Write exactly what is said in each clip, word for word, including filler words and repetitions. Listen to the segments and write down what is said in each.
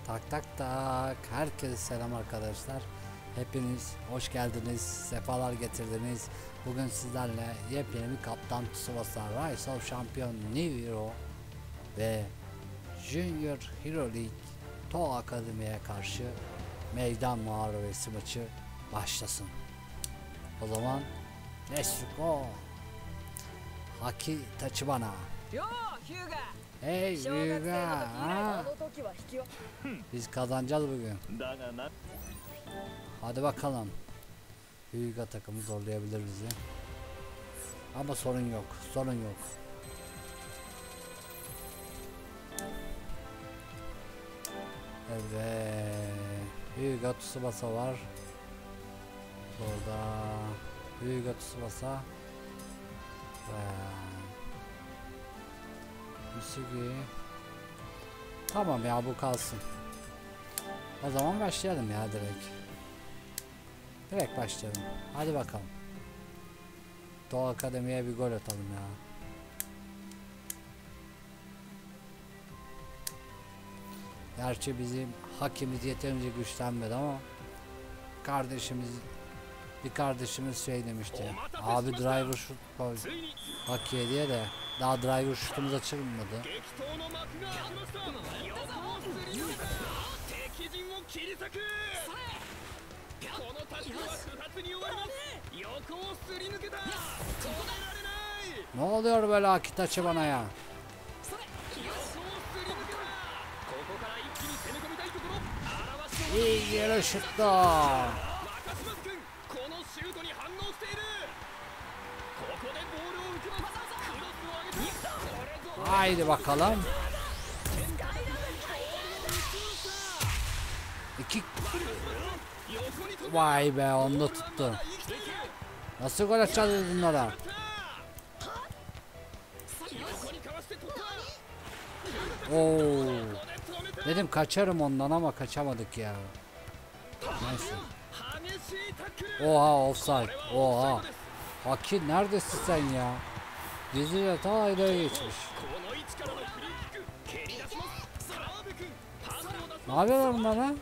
Tak tak tak. Herkese selam arkadaşlar. Hepiniz hoş geldiniz. Sefalar getirdiniz. Bugün sizlerle yepyeni bir Kaptan Tsubasa Rise of Champion New Hero ve Junior Hero League Toho Akademi'ye karşı meydan muharebesi maçı başlasın. O zaman let's go. Haki Tachibana. Hey Hyuga. Biz kazanacağız bugün. Hadi bakalım. Hyuga takımı zorlayabilir bizi. Ama sorun yok. Sorun yok. Evet. Hyuga Tsubasa var. Burada Hyuga Tsubasa ve Misugi. Tamam ya, bu kalsın. O zaman başlayalım ya direkt. Direkt başlayalım. Hadi bakalım. Toho Akademi'ye bir gol atalım ya. Gerçi bizim hakimiz yeterince güçlenmedi ama kardeşimiz bir kardeşimiz şey demişti. Abi driver şut koy Haki'ye diye de daha driver şutumuz açılmadı. Ne oluyor böyle Haki Tachibana ya? İyi yere şuttu. Haydi bakalım. İki. Vay be, onu da tuttu. Nasıl gol atacağız bunlara? Oo. Dedim kaçarım ondan ama kaçamadık ya. Neyse. Oha, offside. Oha. Haki neredesin sen ya? Diziyle ta ileri geçmiş. Ne yapıyorlar bunlar ha?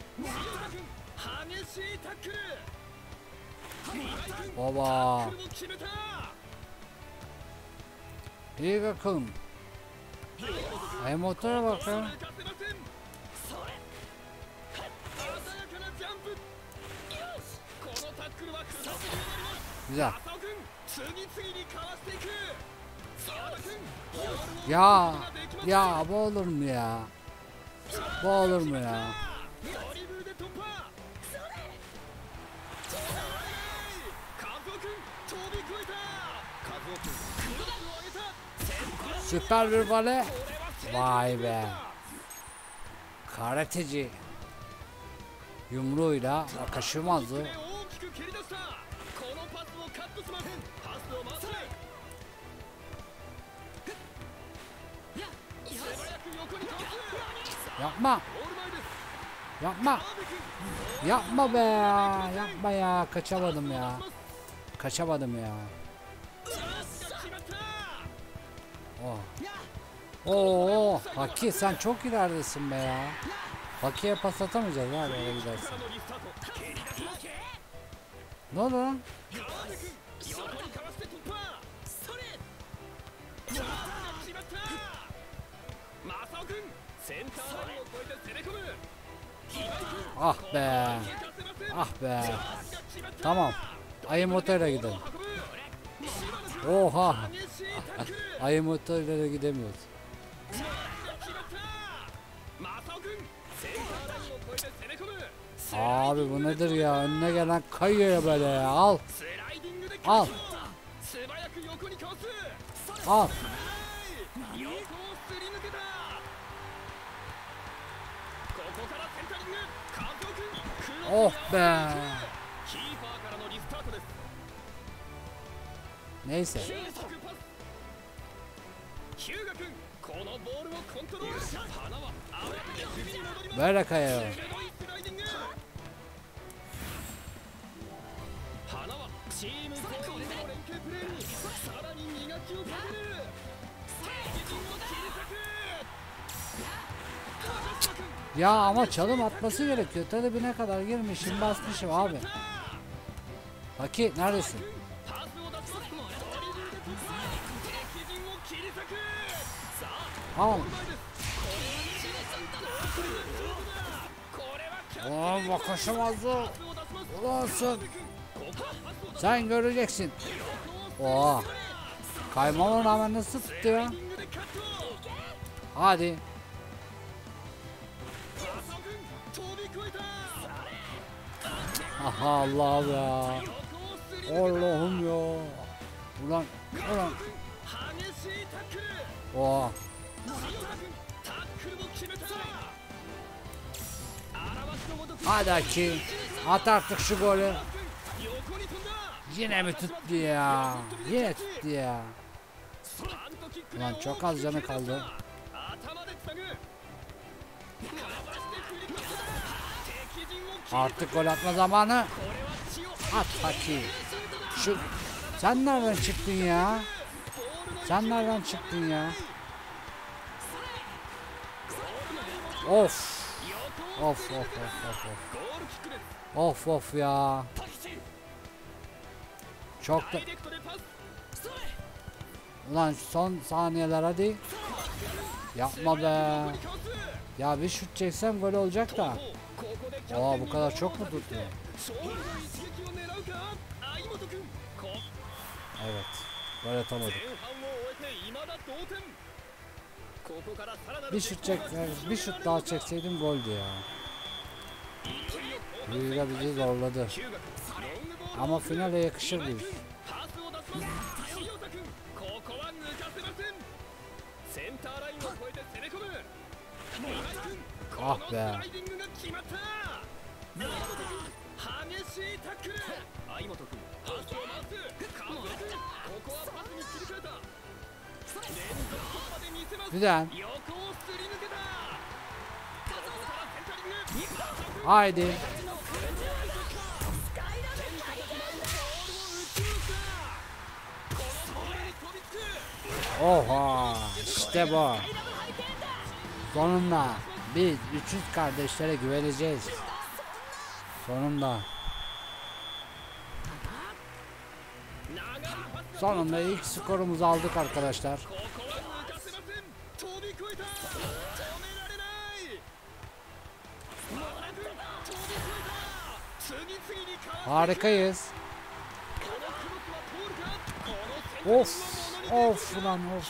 Baba. Hyuga-kun. Ay, motora bak ya. Güzel. Ya ya bu olur mu ya? Bu olur mu ya? Süper bir vale. Vay be. Karateci. Yumruğuyla kaşımazdı. Yapma. Yapma. Yapma be ya. Yapma ya. Kaçamadım ya. Kaçamadım ya. Oh. Oo, Haki sen çok ileridesin be ya. Haki'ye pas atamayacağız abi öyle gidersen. Ne oldu lan? Ah be. Ah be. Tamam. Ayı motorla gidelim. Oha. Ayı motorla gidemiyoruz. Abi bu nedir ya? Önüne gelen kayıyor ya böyle ya. Al. Al. Al. Oh be. Neyse. Böyle kayıyor. Ya ama çalım atması gerekiyor. Talibine kadar girmişim, basmışım abi. Haki neredesin? Al. Oo, bakışamazdı. Ulan sen göreceksin. Oo. Kaymama rağmen nasıl tuttu ya? Hadi. Aha Allah ya. Allah'ım ya. Ulan ulan. Oo. Hadi Aki. At artık şu golü. Yine mi tuttu ya? Yine tuttu ya. Ulan çok az canı kaldı. Artık gol atma zamanı. At Haki. Şu sen nereden çıktın ya? Sen nereden çıktın ya? Of. Of of of of of. Of of ya. Çok da. Ulan son saniyeler hadi. Yapma be. Ya bir şut çeksem gol olacak da. Aa bu kadar çok mu tuttu? Evet. Gol atamadık. Bir şut çek, bir şut daha çekseydim goldü ya. Rüya bizi zorladı. Ama finale yakışır bu iş. Ah be. Güzel. Haydi. Oha işte bu. Sonunda biz üçüz kardeşlere güveneceğiz. Sonunda. Sonunda ilk skorumuzu aldık arkadaşlar. Harikayız. Of of ulan of.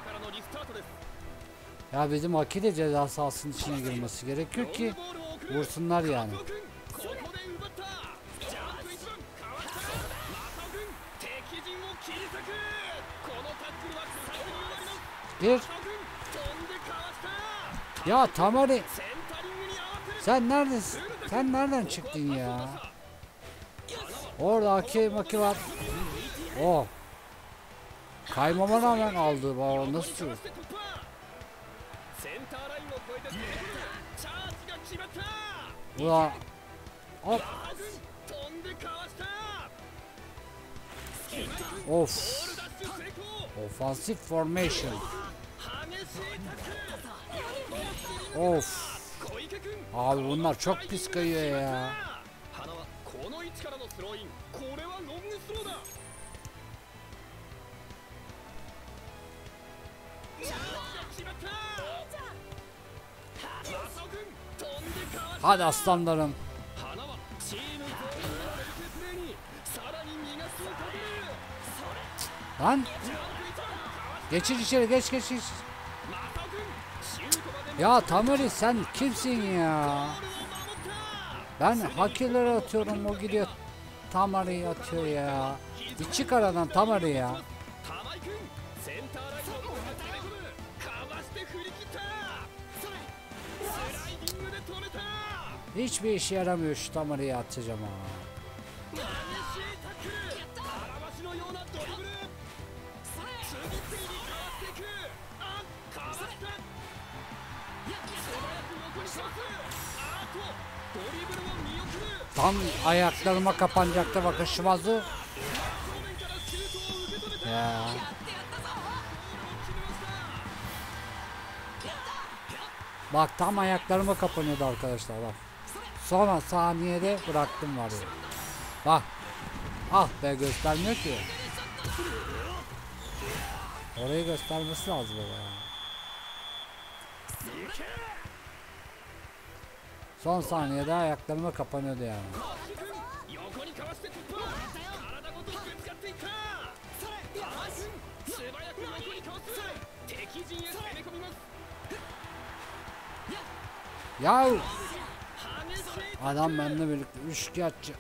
Ya bizim Haki de ceza sahasının içine girmesi gerekiyor ki vursunlar yani. Bir. Ya Tamari. Sen neredesin? Sen nereden çıktın ya? Orada Haki Maki var. Oh. Kaymama rağmen aldı. Baba nasıl? Ulan. Hop. Of. Offensive formation. Of. Abi bunlar çok pis kayıyor ya. Hadi aslanlarım. Lan. Geçin içeri geç geç geç. Ya Tamari sen kimsin ya? Ben Haki'lere atıyorum o gidiyor Tamari'yi atıyor ya. Bir çık aradan Tamari ya. Hiçbir işe yaramıyor şu Tamari'yi atacağım ha. Tam ayaklarıma kapanacaktı bakışmazdı. Ya. Bak tam ayaklarıma kapanıyordu arkadaşlar bak. Son saniyede bıraktım var ya. Bak. Ah be göstermiyor ki. Orayı göstermesi lazım baba ya. Son saniyede ayaklarıma kapanıyordu yani. Ya adam benimle birlikte üçkağıtçı.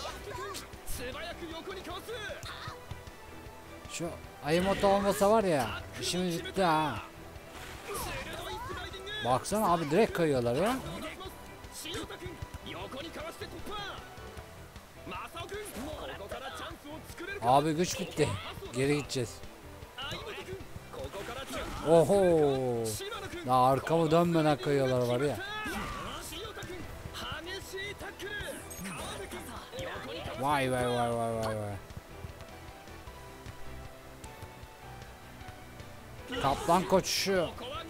Şu Ayımoto olmasa var ya işimiz bitti ha. Baksana abi direkt kayıyorlar ya. Abi güç bitti. Geri gideceğiz. Oho. Daha arkamı dönmeden kayıyorlar var ya. Vay vay vay vay vay vay. Kaplan koşuyor.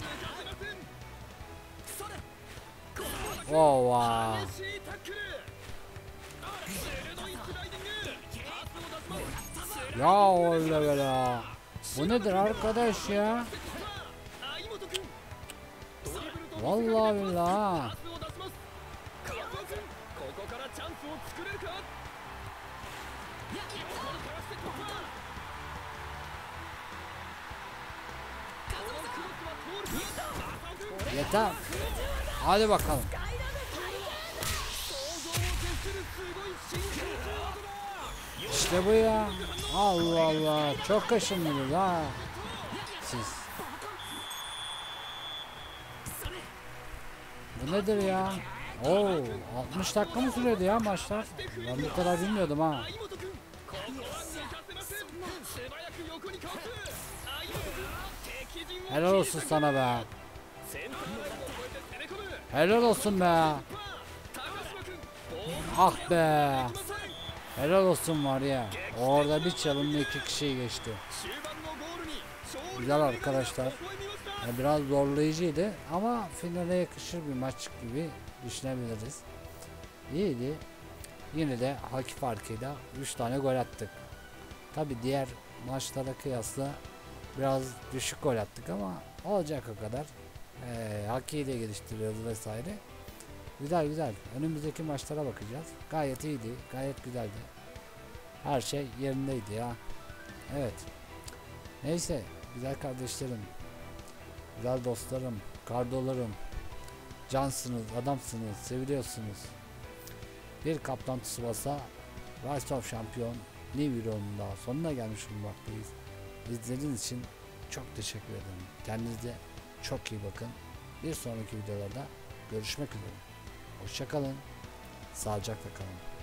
Oh wow. Ya öyle böyle. Bu nedir arkadaş ya? Vallahi billahi. Yeter. Hadi bakalım. İşte bu ya. Allah Allah. Çok kaşındınız ha. Siz. Bu nedir ya? Oo, altmış dakika mı sürüyordu ya maçlar? Ben bu kadar bilmiyordum ha. Helal olsun sana be. Helal olsun be. Ah be. Helal olsun var ya. Orada bir çalımla iki kişiyi geçti. Güzel arkadaşlar. Yani biraz zorlayıcıydı ama finale yakışır bir maç gibi düşünebiliriz. İyiydi. Yine de hak farkıyla üç tane gol attık. Tabi diğer maçlara kıyasla biraz düşük gol attık ama olacak o kadar. Ee, Haki'yi de geliştiriyoruz vesaire. Güzel güzel. Önümüzdeki maçlara bakacağız. Gayet iyiydi. Gayet güzeldi. Her şey yerindeydi ya. Evet. Neyse. Güzel kardeşlerim. Güzel dostlarım. Kardolarım. Cansınız. Adamsınız. Seviliyorsunuz. Bir Kaptan Tsubasa Rise of Champion New Hero'nun daha sonuna gelmiş bulunmaktayız. İzlediğiniz için çok teşekkür ederim. Kendinize çok iyi bakın. Bir sonraki videolarda görüşmek üzere. Hoşça kalın. Sağlıcakla kalın.